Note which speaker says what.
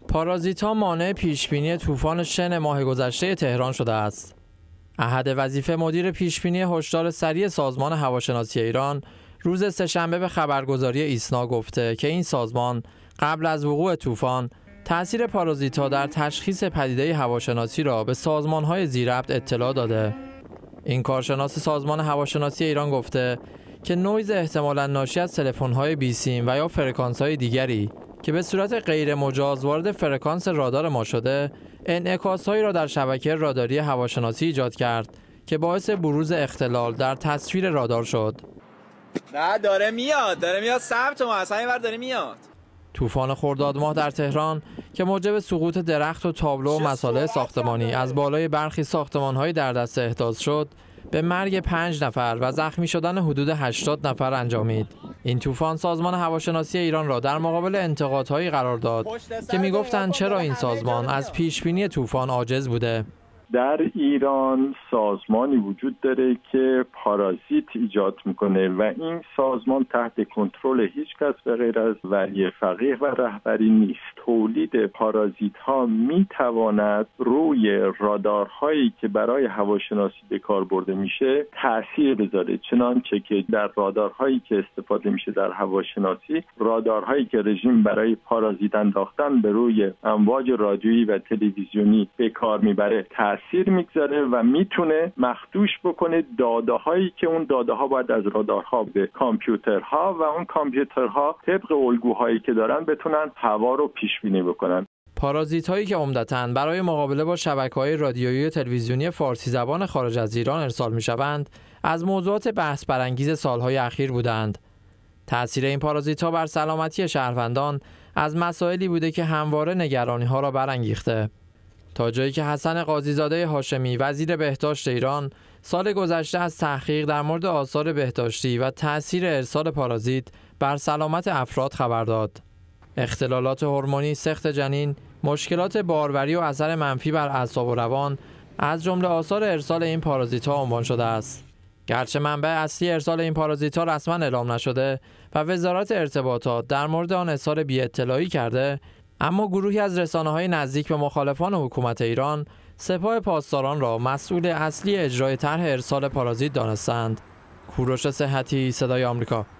Speaker 1: پارازیت‌ها مانع پیشبینی طوفان شن ماه گذشته تهران شده است. احد وظیفه مدیر پیشبینی هشدار سریع سازمان هواشناسی ایران روز سه‌شنبه به خبرگزاری ایسنا گفته که این سازمان قبل از وقوع طوفان تأثیر پارازیت‌ها در تشخیص پدیده هواشناسی را به سازمان‌های ذی‌ربط اطلاع داده. این کارشناس سازمان هواشناسی ایران گفته که نویز احتمالاً ناشی از تلفن‌های بی‌سیم و یا فرکانس‌های دیگری که به صورت غیر مجاز وارد فرکانس رادار ما شده، انعکاس‌هایی را در شبکه راداری هواشناسی ایجاد کرد که باعث بروز اختلال در تصویر رادار شد.
Speaker 2: نه داره میاد ثبت ما اصلا اینور داره میاد.
Speaker 1: طوفان خرداد ماه در تهران که موجب سقوط درخت و تابلو و مصالح ساختمانی از بالای برخی ساختمان‌های در دست احداث شد، به مرگ 5 نفر و زخمی شدن حدود 80 نفر انجامید. این طوفان سازمان هواشناسی ایران را در مقابل انتقادهایی قرار داد که می‌گفتند چرا این سازمان از پیشبینی طوفان عاجز بوده.
Speaker 3: در ایران سازمانی وجود داره که پارازیت ایجاد میکنه و این سازمان تحت کنترل هیچ کس به غیر از ولی فقیه و رهبری نیست. تولید پارازیت ها میتواند روی رادارهایی که برای هواشناسی به کار برده میشه تأثیر بذاره، چنانچه که در رادارهایی که استفاده میشه در هواشناسی، رادارهایی که رژیم برای پارازیت انداختن به روی امواج رادیویی و تلویزیونی به کار میبره تأثیر میگذاره و میتونه مخدوش بکنه داده هایی که اون داده ها باید از رادارها به کامپیوترها و اون کامپیوترها طبق الگوهایی که دارن بتونن هوا رو پیش بینی بکنن.
Speaker 1: پارازیت هایی که عمدتاً برای مقابله با شبکه‌های رادیویی و تلویزیونی فارسی زبان خارج از ایران ارسال میشوند، از موضوعات بحث برانگیز سالهای اخیر بودند. تأثیر این پارازیت ها بر سلامتی شهروندان از مسائلی بوده که همواره نگرانی ها را برانگیخته. تا جایی که حسن قاضی‌زاده هاشمی وزیر بهداشت ایران سال گذشته از تحقیق در مورد آثار بهداشتی و تأثیر ارسال پارازیت بر سلامت افراد خبر داد. اختلالات هورمونی سقط جنین، مشکلات باروری و اثر منفی بر اعصاب و روان از جمله آثار ارسال این پارازیت‌ها عنوان شده است. گرچه منبع اصلی ارسال این پارازیت‌ها رسما اعلام نشده و وزارت ارتباطات در مورد آن اظهار بی‌اطلاعی کرده، اما گروهی از رسانه‌های نزدیک به مخالفان حکومت ایران سپاه پاسداران را مسئول اصلی اجرای طرح ارسال پارازیت دانستند. کوروش صحتی، صدای آمریکا.